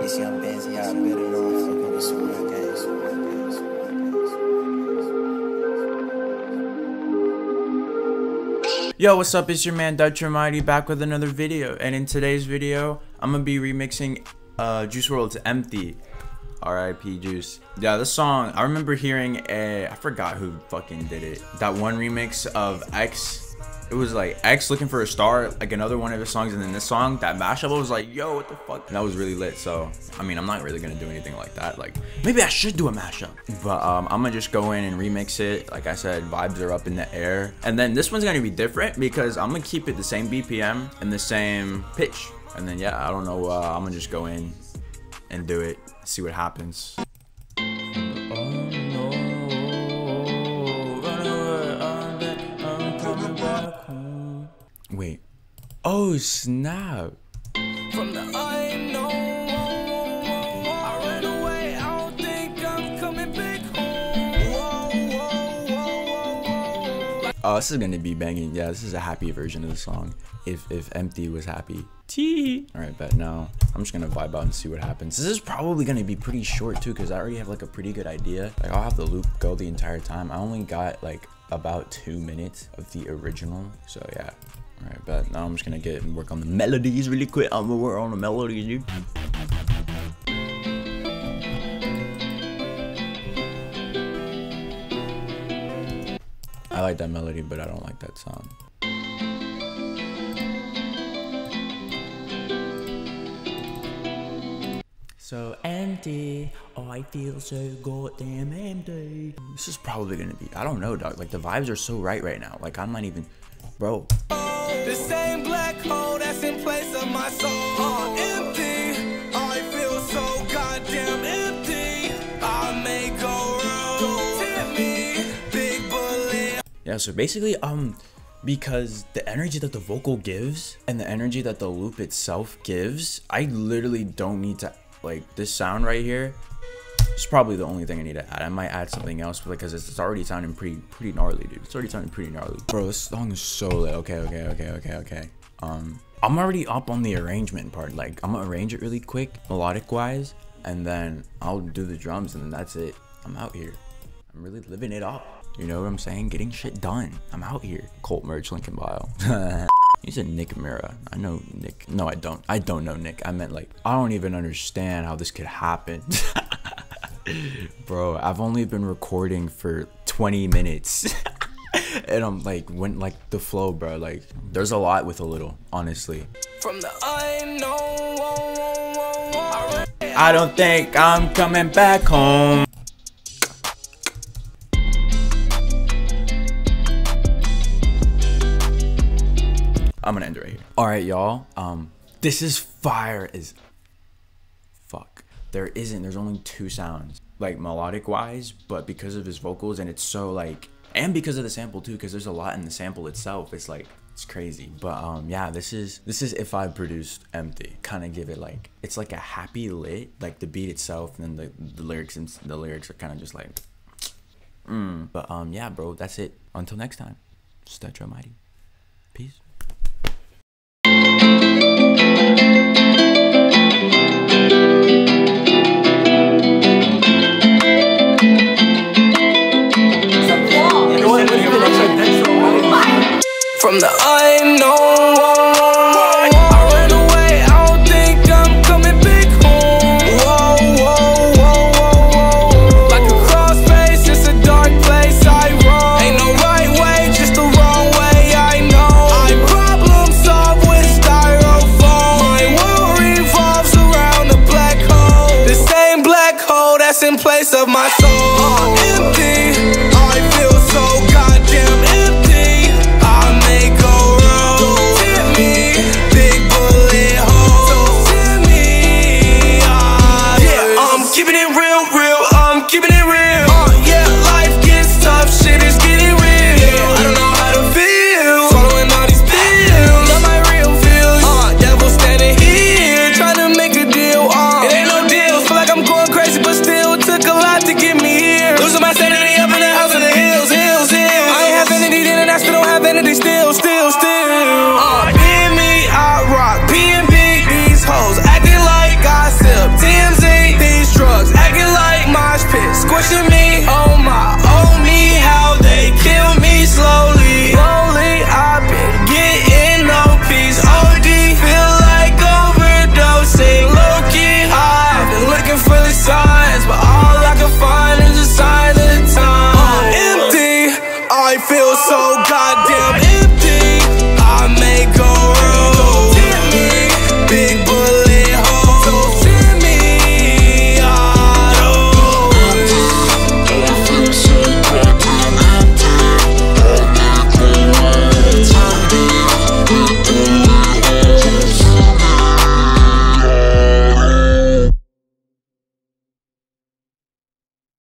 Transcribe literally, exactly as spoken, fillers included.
It's young Benzie out building on fucking with some real games. Yo, what's up? It's your man Dutch Almighty back with another video, and in today's video, I'm gonna be remixing uh, Juice world's Empty. R I P Juice. Yeah, this song, I remember hearing a, I forgot who fucking did it. That one remix of X. It was like X Looking for a Star, like another one of his songs, and then this song, that mashup, I was like, yo, what the fuck? And that was really lit. So, I mean, I'm not really gonna do anything like that. Like, maybe I should do a mashup. But um, I'm gonna just go in and remix it. Like I said, vibes are up in the air. And then this one's gonna be different because I'm gonna keep it the same B P M and the same pitch. And then, yeah, I don't know, uh, I'm gonna just go in and do it, see what happens. Wait. Oh, snap. From the unknown, I ran away. I don't think I'm coming back home. Whoa, whoa, whoa, whoa, whoa. Oh, this is gonna be banging. Yeah, this is a happy version of the song. If if Empty was happy. Tee. All right, bet now I'm just gonna vibe out and see what happens. This is probably gonna be pretty short too, because I already have like a pretty good idea. Like I'll have the loop go the entire time. I only got like about two minutes of the original, so yeah. All right, bet now I'm just gonna get and work on the melodies really quick. I'm gonna work on the melodies, dude. I like that melody, but I don't like that song. So empty, oh I feel so goddamn empty. This is probably gonna be, I don't know, dog. Like the vibes are so right right now. Like I'm not even, bro. The same black hole that's in place of my soul. Uh, empty, I feel so goddamn empty. I may go wrong. Tip me, big bullet. Yeah, so basically, um, because the energy that the vocal gives and the energy that the loop itself gives, I literally don't need to, like, this sound right here is probably the only thing I need to add. I might add something else because it's already sounding pretty pretty gnarly, dude. It's already sounding pretty gnarly. Bro, this song is so lit. Okay, okay, okay, okay, okay. Um, I'm already up on the arrangement part. Like, I'm gonna arrange it really quick, melodic wise, and then I'll do the drums, and then that's it. I'm out here. I'm really living it up. You know what I'm saying? Getting shit done. I'm out here. Cult merch, link in bio. You said Nick Mira. I know Nick. No, I don't. I don't know Nick. I meant like, I don't even understand how this could happen. Bro, I've only been recording for twenty minutes. And I'm like, went like the flow, bro. Like, there's a lot with a little, honestly. From the unknown, I, I don't think I'm coming back home. I'm gonna end it right here. All right, y'all. Um, this is fire as fuck. There isn't. There's only two sounds, like melodic wise, but because of his vocals and it's so like, and because of the sample too, because there's a lot in the sample itself. It's like, it's crazy. But um, yeah, this is this is if I produced Empty. Kind of give it like, it's like a happy lit, like the beat itself, and then the the lyrics and the lyrics are kind of just like, mm. But um, yeah, bro, that's it. Until next time, Dutch Almighty. Peace. from the unknown, I ran away. I don't think I'm coming back home. Whoa, whoa, whoa, whoa, whoa. Like a crossface, it's a dark place I roam. Ain't no right way, just the wrong way, I know. I problem solve with styrofoam. My world revolves around a black hole. The same black hole that's in place of my soul. Uh, empty, I feel so goddamn empty. I may go wrong. Tip me, big bullet hole. So tip me, uh, yeah, I'm keeping it real, real. I'm keeping it real. Uh, yeah, life gets tough, shit is getting real. Yeah, I don't know how to feel, swallowing all these pills. Not my real feels. Uh, devil standing here, trying to make a deal. Uh, it ain't no deal. Feel like I'm going crazy, but still took a lot to get me here. so goddamn empty. I may go